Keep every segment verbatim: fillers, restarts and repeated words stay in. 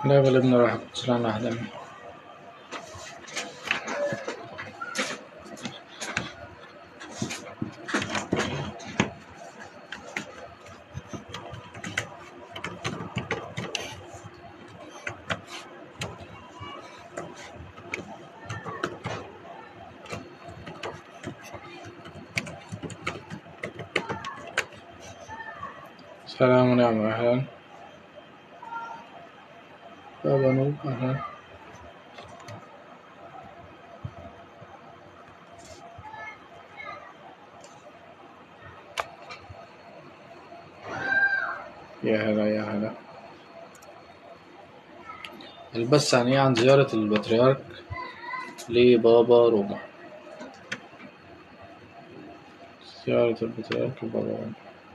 لا غالبنا راح كنت واحدة منهم. سلام ونعم. أهلا بابا نور. أهلا. يا هلا يا هلا. البث عن إيه؟ عن زيارة البطريرك لبابا روما. زيارة البطريرك لبابا روما.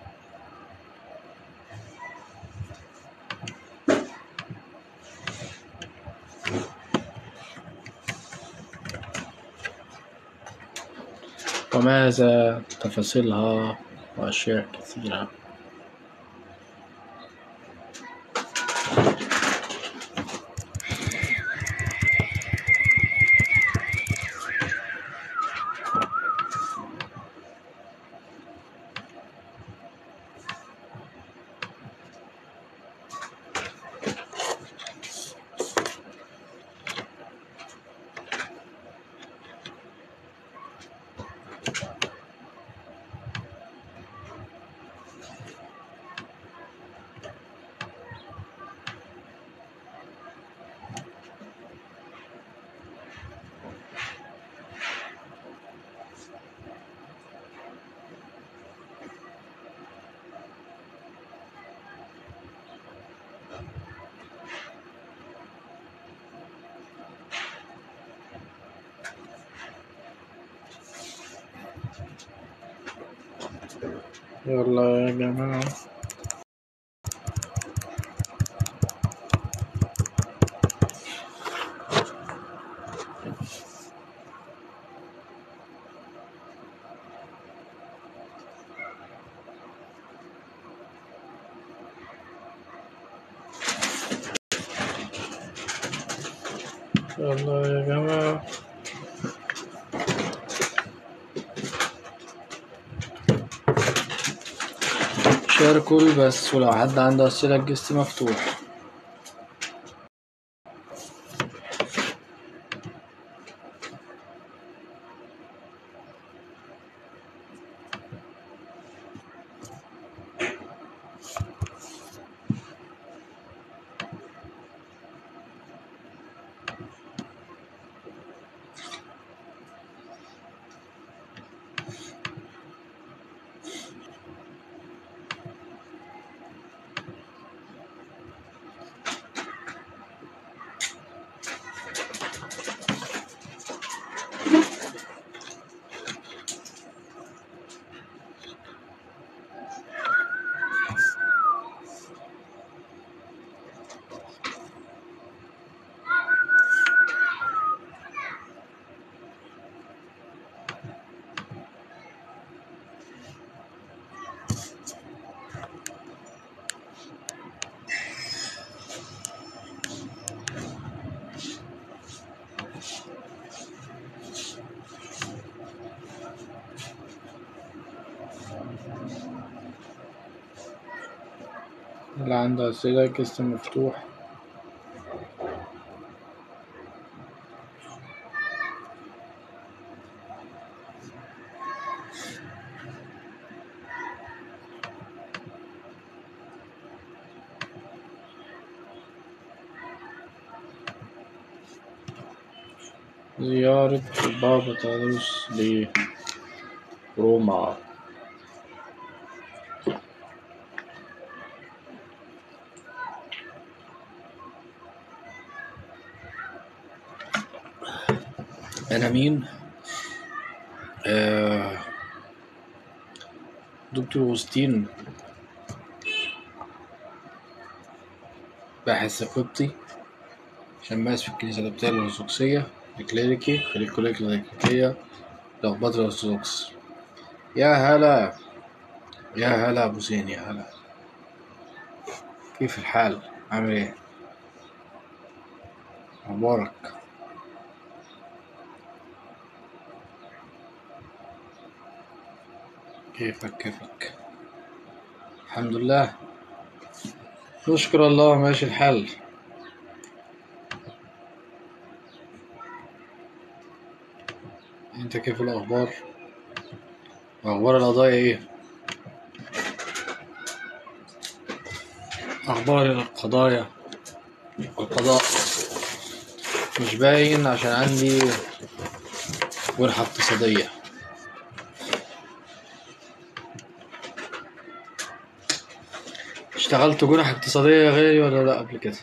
وماذا تفاصيلها وأشياء كثيرة. يلا يا جماعة. يلا يا جماعة. شاركوا البث، ولو حد عنده أسئلة الجست مفتوح. اللي عنده أسئلة الجست مفتوح. زيارة البابا تادرس لروما. أنا مين؟ آه دكتور أوغسطين، باحث قبطي، شماس في الكنيسة القبطية الأرثوذكسية، الكليريكي في الكلية الكليريكية لخبطة الأرثوذكس. يا هلا يا هلا أبو زين. يا هلا، كيف الحال؟ عامل إيه؟ أخبارك؟ كيفك كيفك؟ الحمد لله، نشكر الله، ماشي الحال. انت كيف الأخبار؟ أخبار القضايا ايه؟ أخبار القضايا والقضاء مش باين عشان عندي جرحة اقتصادية. اشتغلت جرحة اقتصادية يا غالي ولا لأ قبل كده؟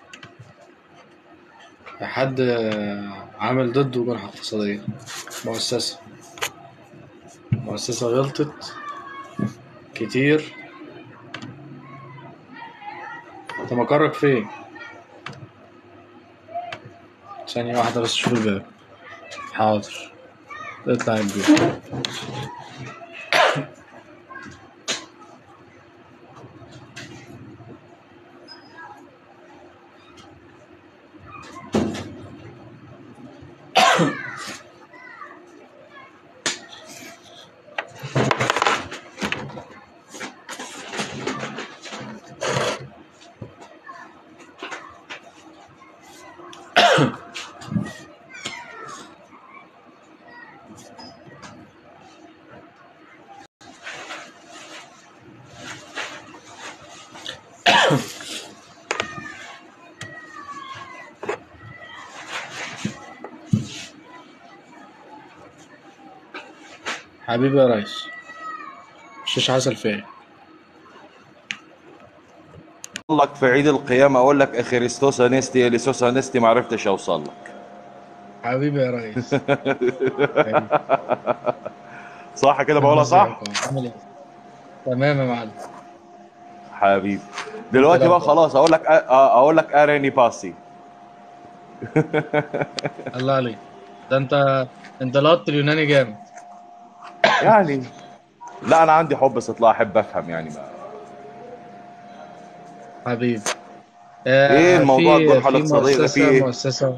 حد عامل ضده جرحة اقتصادية؟ مؤسسة مؤسسة غلطت كتير. انت مقرك فين؟ ثانية واحدة بس شوف الباب. حاضر، اطلع البيت. حبيبي يا ريس، مشيش عسل فين؟ لك في عيد القيامة أقول لك أخريستوس أنستي إليسوس أنستي ما عرفتش أوصل لك. حبيبي يا ريس. حبيبي. صح كده بقولها صح؟ ازيك؟ عامل ايه؟ تمام يا معلم. حبيبي. انت دلوقتي بقى الاخبار؟ خلاص أقول لك أ- أقول لك أراني باسي. الله عليك. ده انت انت لقطت اليوناني جامد. يعني لا أنا عندي حب استطلاع، أحب أفهم يعني ما. حبيبي. إيه آه الموضوع في الجرحى في الاقتصادية ده فيه مؤسسة إيه؟ مؤسسة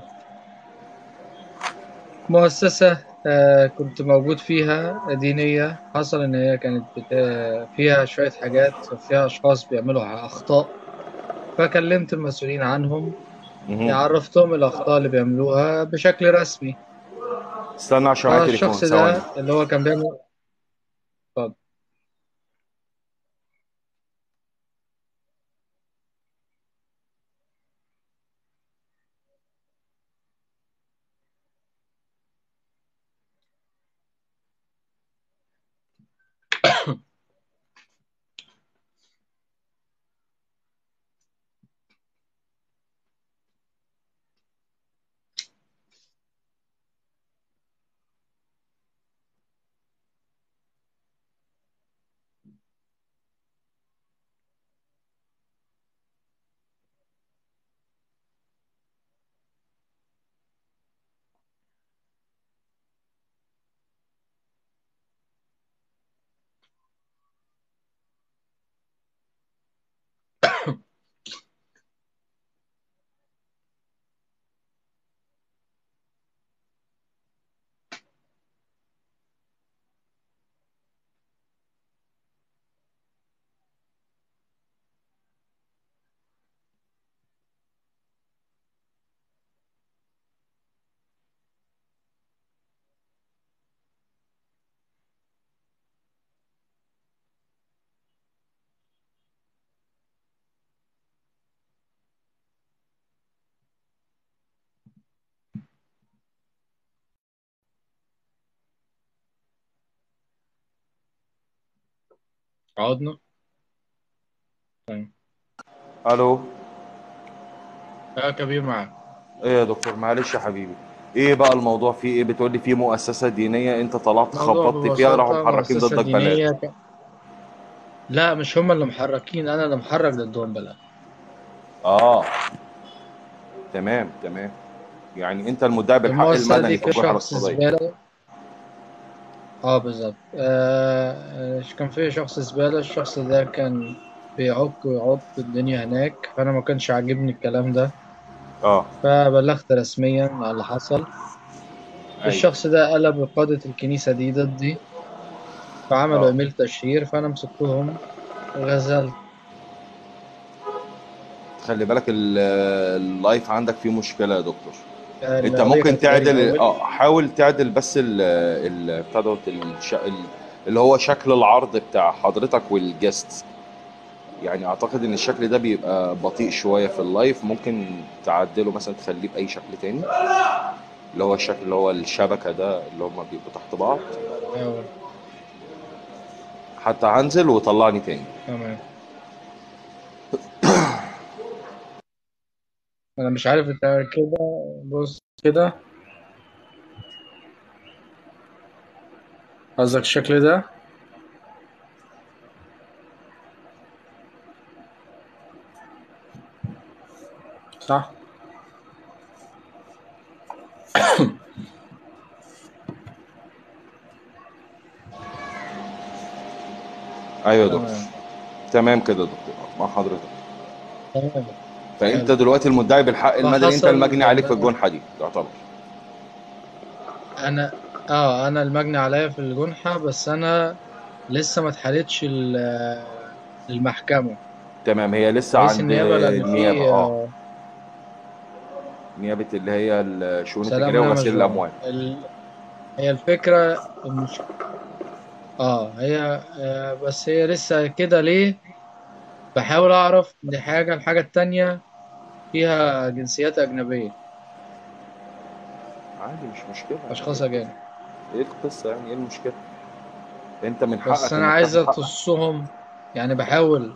مؤسسة آه كنت موجود فيها دينية. حصل إن هي كانت بت... فيها شوية حاجات، فيها أشخاص بيعملوا أخطاء. فكلمت المسؤولين عنهم، مهم. عرفتهم الأخطاء اللي بيعملوها بشكل رسمي. استنى عشان معايا تليفون فالشخص ثواني. ده اللي هو كان بيعمل. اتفضل. عودنا. طيب. ألو. يا كبير معاك. إيه يا دكتور معلش يا حبيبي. إيه بقى الموضوع فيه إيه؟ بتقول لي فيه مؤسسة دينية أنت طلعت الموضوع خبطت فيها راحوا ببساطة محركين مؤسسة ضدك بلاغ. دينية ك... لا، مش هما اللي محركين، أنا اللي محرك ضدهم بلا. آه تمام تمام. يعني انت المدعي بالحق المؤسسة المدني دي في في الجرحى شخص الاقتصاديه. زبالة. اه بالظبط. آه آه، كان في شخص زبالة. الشخص ده كان بيعك ويعك الدنيا هناك، فأنا ما كانش عاجبني الكلام ده. اه. فبلغت رسميا على اللي حصل. ايوه. الشخص ده قلب قادة الكنيسة دي ضدي، فعملوا اه. إيميل تشهير، فأنا مسكتهم غزلت. خلي بالك ال- اللايف عندك فيه مشكله يا دكتور. انت القضية ممكن كانت عليا تعدل، الأول. اه حاول تعدل بس ال ال بتاع دوت الش- ال- اللي هو شكل العرض بتاع حضرتك والجست. يعني اعتقد ان الشكل ده بيبقى بطيء شويه في اللايف، ممكن تعدله مثلا تخليه باي شكل تاني، اللي هو الشكل اللي هو الشبكه ده اللي هما بيبقوا تحت بعض. أول. حتى هنزل وطلعني تاني. تمام. أنا مش عارف أنت كده. بص كده، قصدك الشكل ده صح؟ ايوه يا دكتور. تمام. تمام كده يا دكتور مع حضرتك. تمام. فانت حلو. دلوقتي المدعي بالحق المدني، انت فحصل المجني عليك إن في أنا الجنحه دي تعتبر. أنا آه أنا المجني عليا في الجنحة، بس أنا لسه ما اتحالتش ال- المحكمة. تمام، هي لسه رئيس عند النيابة، لأن النيابه. في اه. آه، نيابه اللي هي الشؤون سلام التجاريه ونعم وغسيل الجار. الاموال. ال... هي الفكرة المش... اه هي آه بس هي لسه كده ليه؟ بحاول أعرف دي حاجة. الحاجة التانية فيها جنسيات أجنبية، عادي مش مشكله يعني. أشخاص أجانب. ايه القصه يعني؟ ايه المشكله؟ انت من بس حقك أنا انك عايز تاخد حقك. أخصهم، يعني بحاول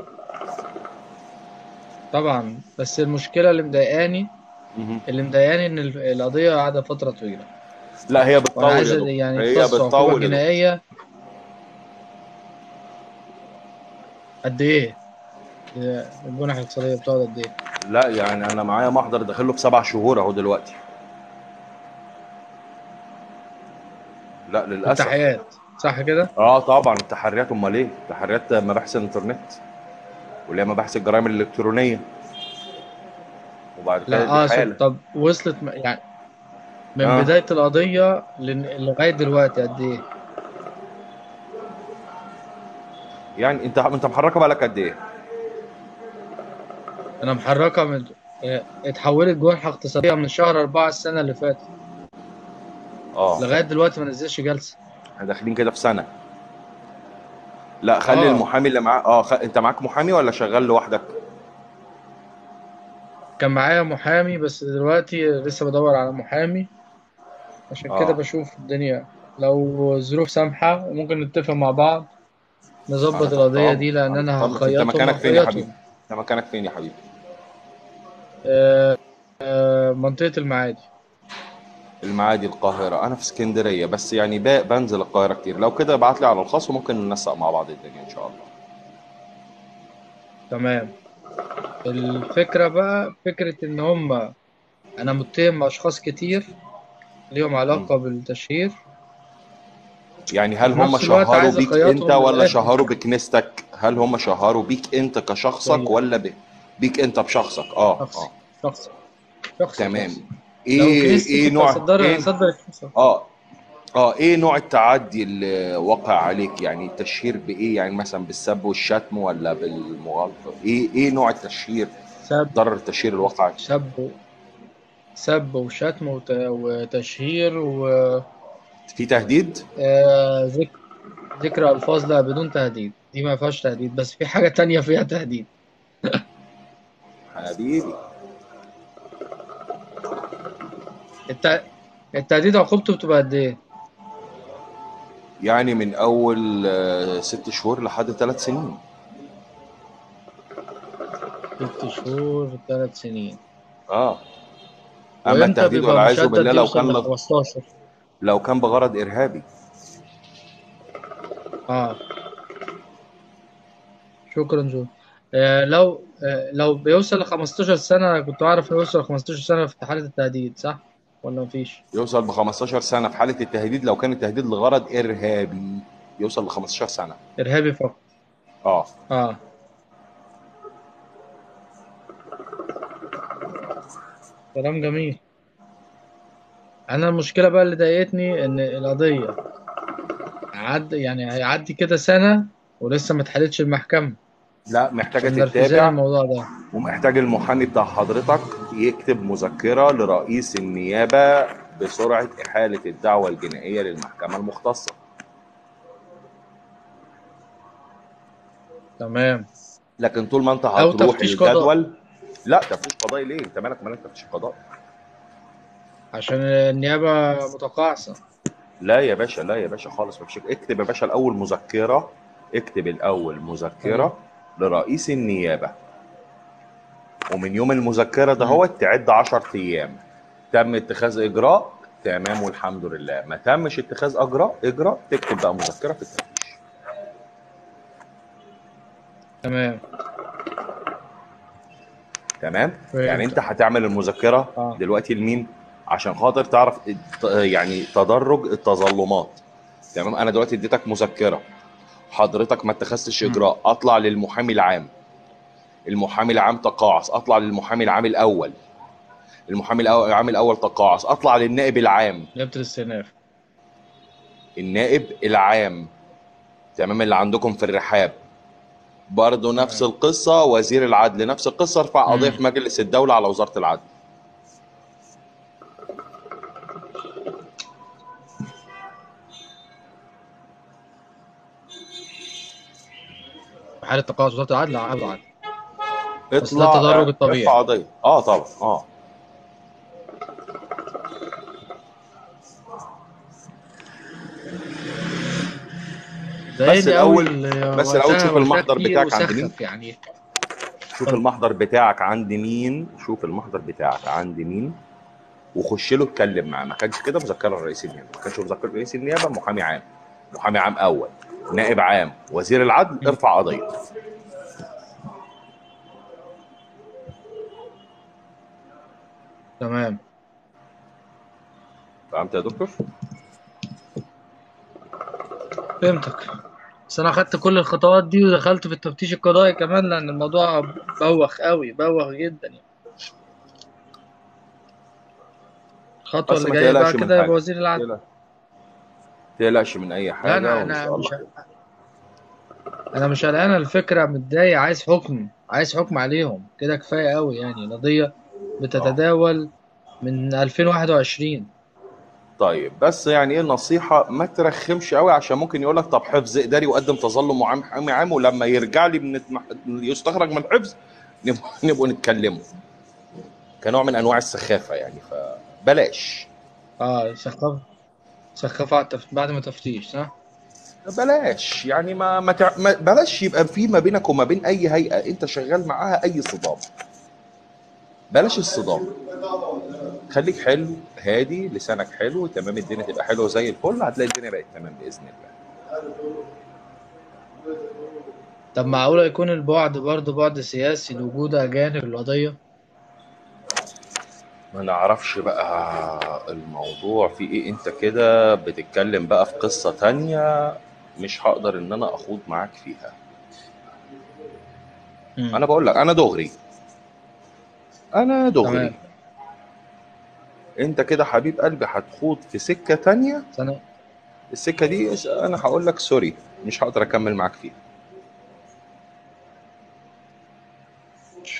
طبعا. بس المشكلة اللي مضايقاني مهم. اللي مضايقاني إن ال- القضية قاعدة فترة طويلة، لا هي وأنا بتطول عايز يا دكتور، يعني هي يتخصص عقوبة بتطول يا دكتور. جنائية. قد إيه؟ الجنح الاقتصادية بتقعد قد إيه؟ لا يعني انا معايا محضر داخله في سبع شهور اهو دلوقتي. لا في للاسف. التحقيقات صح كده؟ اه طبعا التحريات، امال ايه؟ التحريات مباحث الانترنت، واللي هي مباحث الجرائم الالكترونيه، وبعد كده لا، دي اقصد حاله. طب وصلت م- يعني من اه بداية القضية لن- لغاية دلوقتي قد ايه؟ يعني انت انت محركه بقالك قد ايه؟ انا محركة من اه، اتحولت جنحة اقتصادية من شهر أربعة السنة اللي فاتت اه لغاية دلوقتي ما نزلش جلسة. احنا داخلين كده في سنه. لا خلي اه، المحامي اللي معاه، اه خ... انت معاك محامي ولا شغال لوحدك؟ كان معايا محامي بس دلوقتي لسه بدور على محامي. عشان كده اه. بشوف الدنيا، لو الظروف سامحة ممكن نتفق مع بعض انا نظبط تحت القضية امرك، دي، لأن انا تحت أنا امرك. انت هخيطهم مكانك فين يا حبيبي؟ هخيطهم انت مكانك فين يا حبيبي؟ اه، اه، منطقة المعادي. المعادي القاهره، انا في اسكندريه، بس يعني ب... بنزل القاهره كتير. لو كده ابعت لي على الخاص وممكن ننسق مع بعض الدنيا ان شاء الله. تمام. الفكرة بقى فكرة إن هما، أنا متهم أشخاص كتير ليهم مم. علاقة بالتشهير، يعني هل وفي هم نفس الوقت شهروا عايز بيك انت أخيطهم ولا للآخر. شهروا بكنيستك؟ هل هم شهروا بيك انت كشخصك زي ولا ب... بيك انت بشخصك؟ اه اه. شخصي شخصي شخصي تمام. شخصي. لو ايه كنيستي ايه كنت نوع هصدر ايه؟ هصدر الكنيسة. اه اه ايه نوع التعدي اللي وقع عليك؟ يعني التشهير بايه؟ يعني مثلا بالسب والشتم ولا بالمغالطه؟ ايه ايه نوع التشهير؟ سب ضرر التشهير اللي وقع عليك؟ سب سب وشتم وت- وتشهير في تهديد؟ وذكر ذكر ألفاظ. لا، بدون تهديد، دي ما فيهاش تهديد، بس في حاجة تانية فيها تهديد. حبيبي. الت... التهديد عقوبته بتبقى قد إيه؟ يعني من اول آه، ست شهور لحد ثلاث سنين. ست شهور، ثلاث سنين. اه. اما وإمتى التهديد بيبقى والعياذ بالله مشدد لو يوصل ل كان، خمستاشر؟ لو كان بغرض ارهابي. اه، شكرا جو. آه لو آه لو بيوصل ل خمستاشر سنة، أنا كنت أعرف إنه يوصل ل خمستاشر سنة في حالة التهديد، صح؟ ولا مفيش؟ يوصل ب خمستاشر سنه في حاله التهديد، لو كان التهديد لغرض ارهابي يوصل ل خمستاشر سنه. إرهابي فقط. اه. اه. كلام جميل. انا المشكله بقى اللي ضايقتني ان القضيه عد يعني هيعدي كده سنه ولسه ما اتحلتش المحكمه، لا، محتاجه فمنرفزاني تتابع، الموضوع ده. ومحتاج المحامي بتاع حضرتك يكتب مذكره لرئيس النيابه بسرعه احاله الدعوه الجنائيه للمحكمه المختصه. تمام. لكن طول ما انت او هتروح تفتيش قضاء، الجدول. لا، تفتيش قضائي ليه؟ انت مالك مالك تفتيش قضائي؟ عشان النيابه متقاعسه. لا يا باشا، لا يا باشا خالص، مفيش. اكتب يا باشا الاول مذكره، اكتب الاول طيب. مذكره لرئيس النيابه، ومن يوم المذكره ده مم. هو تعد عشر ايام. تم اتخاذ اجراء، تمام والحمد لله. ما تمش اتخاذ اجراء اجراء تكتب بقى مذكره في التفتيش. تمام. تمام. يعني انت فهمت. هتعمل المذكره اه. دلوقتي لمين؟ عشان خاطر تعرف الت- يعني تدرج التظلمات. تمام. انا دلوقتي اديتك مذكره، حضرتك ما اتخذتش مم. اجراء، اطلع للمحامي العام. المحامي العام تقاعس، اطلع للمحامي العام الاول. المحامي الأول- العام الاول تقاعس، اطلع للنائب العام. نيابه الاستئناف. النائب العام، تمام، اللي عندكم في الرحاب. برضه نفس تمام. القصه. وزير العدل نفس القصه، ارفع قضيه مم. في مجلس الدوله على وزاره العدل. في حاله تقاعس وزاره العدل، لا عدل عدل. بس ده اطلع التدرج اه، ارفع الطبيعي. قضيه، اه طبعا اه. بس ضايقني قوي الاول ال- بس الاول وقتها شوف وقتها المحضر كتير بتاعك عند مين. وسخف يعني. شوف اتفضل. المحضر بتاعك عند مين، شوف المحضر بتاعك عند مين، وخش له اتكلم معاه. ما كانش كده مذكره رئيس النيابه، ما كانش مذكره رئيس النيابه، محامي عام، محامي عام اول، نائب عام، وزير العدل، مم. ارفع قضيه. تمام. فهمت يا دكتور؟ فهمتك. بس انا اخدت كل الخطوات دي ودخلت في التفتيش القضائي كمان، لان الموضوع بوخ قوي، بوخ جدا يعني. الخطوه بس اللي ما جايه بقى تقلقش من كده يبقى حاجه، وزير العدل. تقلق- تقلقش من اي لا حاجه انا وان انا شاء مش الله خير. انا مش قلقان. الفكره متضايق، عايز حكم، عايز حكم عليهم كده كفايه قوي يعني. القضيه اه بتتداول من ألفين وواحد وعشرين. طيب، بس يعني ايه النصيحه؟ ما ترخمش قوي، عشان ممكن يقول لك طب حفظ اداري وقدم تظلم وعام محامي عام، ولما يرجع لي من التمح- يستخرج من الحفظ نبقى نبقوا نتكلموا كنوع من انواع السخافه يعني، فبلاش. اه، سخف سخف على التف... بعد ما تفتيش صح. بلاش يعني ما, ما, تع... ما بلاش يبقى في ما بينك وما بين اي هيئه انت شغال معاها اي صدام. بلاش الصدام. خليك حلو هادي، لسانك حلو، تمام، الدنيا تبقى حلوه زي الفل، هتلاقي الدنيا بقت تمام باذن الله. طب معقوله يكون البعد برضه بعد سياسي لوجود اجانب في القضيه؟ ما نعرفش بقى الموضوع في ايه، انت كده بتتكلم بقى في قصه تانية، مش هقدر ان انا اخوض معاك فيها. امم. انا بقول لك انا دغري، انا دغري. تمام. انت كده حبيب قلبي هتخوض في سكه تانية. سنه. السكه دي انا هقول لك سوري، مش هقدر اكمل معاك فيها. مش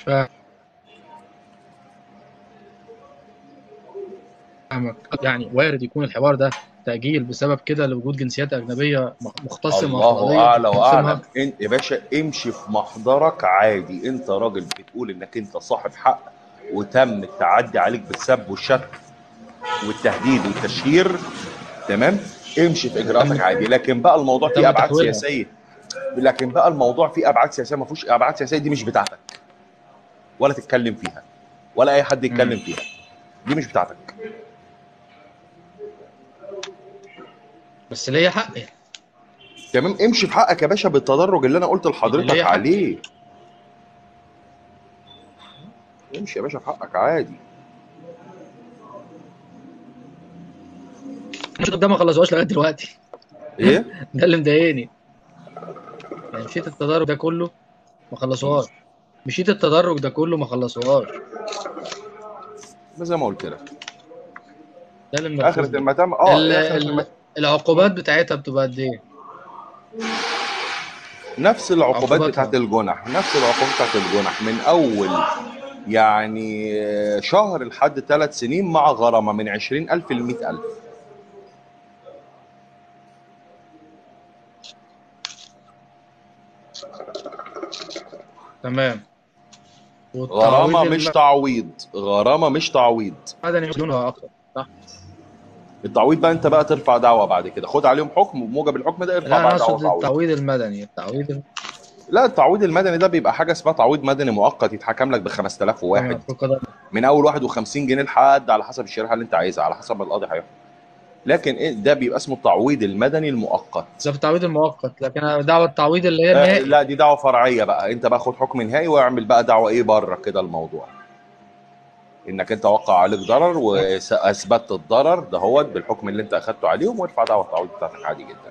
فاهمك يعني. وارد يكون الحوار ده تأجيل بسبب كده لوجود جنسيات أجنبية مخ- مختصمة في الله القضية اعلى واعلم. بتخصمها. انت يا باشا امشي في محضرك عادي، انت راجل بتقول انك انت صاحب حق، وتم التعدي عليك بالسب والشتم والتهديد والتشهير، تمام. امشي في اجراءاتك وتم عادي، لكن بقى الموضوع فيه وتم ابعاد تحويلها. سياسيه. لكن بقى الموضوع فيه ابعاد سياسيه، ما فيهوش ابعاد سياسيه، دي مش بتاعتك، ولا تتكلم فيها، ولا اي حد يتكلم امم. فيها. دي مش بتاعتك. بس ليا حق يعني. تمام. امشي في حقك يا باشا بالتدرج اللي انا قلت يعني لحضرتك ليا حق. عليه. امشي يا باشا في حقك عادي. مش ده ما خلصوهاش لغاية دلوقتي. ايه؟ ده اللي مضايقني. يعني مشيت التدرج ده كله ما مم. خلصوهاش. مشيت التدرج ده كله ما خلصوهاش. زي ما قلت لك. ده اللي المفروض اخره بيه. المتام اه ال... اخره ال... المتام. العقوبات بتاعتها بتبقى قد ايه؟ نفس العقوبات بتاعت عقوباتها. الجنح، نفس العقوبات بتاعت الجنح من اول يعني شهر لحد ثلاث سنين، مع غرامه من عشرين ألف ل مئة ألف. تمام. غرامه والتعويض مش تعويض، غرامه مش تعويض. المدني مليونها اكتر، صح؟ التعويض بقى انت بقى ترفع دعوه بعد كده، خد عليهم حكم وموجب الحكم ده ارفع لا انا بقى دعوه اقصد تعويض. التعويض المدني، التعويض الم... لا التعويض المدني ده بيبقى حاجه اسمها تعويض مدني مؤقت، يتحكم لك ب خمسة آلاف وواحد، تمام في القضاء. من اول واحد وخمسين جنيه لحد على حسب الشريحه اللي انت عايزها، على حسب ما القاضي هيحكم. لكن إيه ده بيبقى اسمه التعويض المدني ده المؤقت. في التعويض المؤقت، لكن أنا دعوة التعويض اللي هي آه النهائي. لا دي دعوه فرعيه بقى، انت بقى خد حكم نهائي واعمل بقى دعوه ايه بره كده الموضوع، انك انت وقع عليك ضرر واثبتت الضرر دهوت بالحكم اللي انت اخدته عليهم، وارفع دعوه التعويض بتاعتك عادي جدا.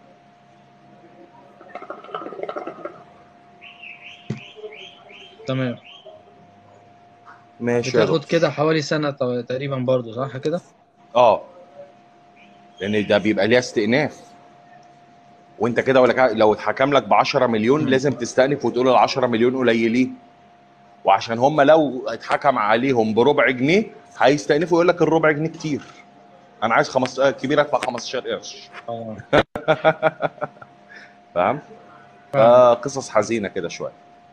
تمام. ماشي يا بتاخد دكتور. كده حوالي سنة ط- تقريبا برضو، صح كده؟ اه لان ده بيبقى ليها استئناف، وانت كده ولا كده لو اتحكم لك ب عشرة مليون مم. لازم تستأنف وتقول ال عشرة مليون قليلين، وعشان هم لو اتحكم عليهم بربع جنيه هيستأنفوا يقول لك الربع جنيه كتير، انا عايز خمسة كبير ادفع خمستاشر قرش. اه فاهم؟ فاهمك. فقصص حزينه كده شويه.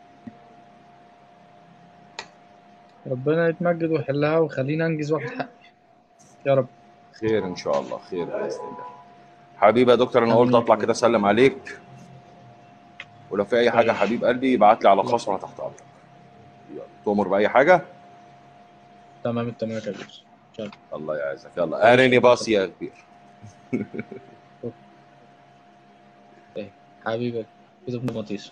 ربنا يتمجد ويحلها ويخلينا انجز واخد حقي، يا رب. خير ان شاء الله، خير باذن الله. حبيبي يا دكتور انا قلت امين يا اطلع حبيبي. كده اسلم عليك، ولو في اي حاجه طيب. حبيب قلبي ابعت لي على الله الخاص وانا يخليك. تحت امرك. يلا تؤمر باي حاجه. تمام التمام يا كبير. يلا. الله يعزك، يلا تعيش ارني ربنا باص يخليك. يا كبير. إيه، حبيبك كده ابن مطيس.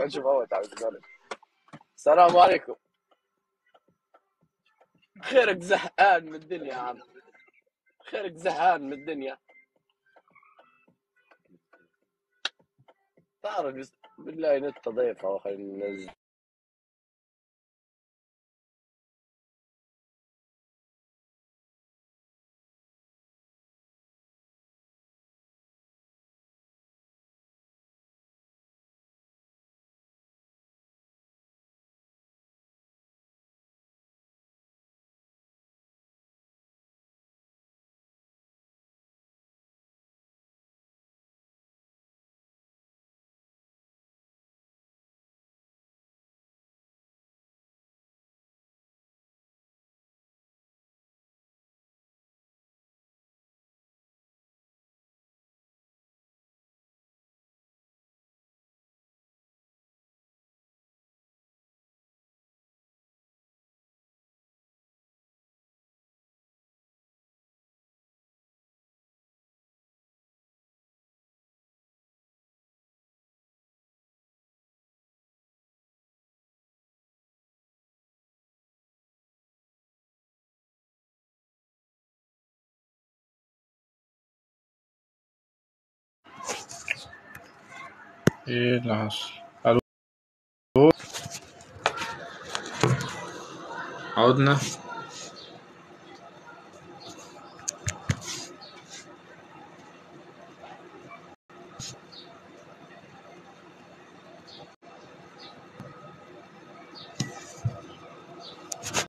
نشوف اول تعال نتكلم. السلام عليكم. خيرك زهقان من الدنيا يا عم، خيرك زهقان من الدنيا. تعرف بس- بالله نت ضيفة وخلينا ننزل. ايه اللي حصل؟ الو، عودنا.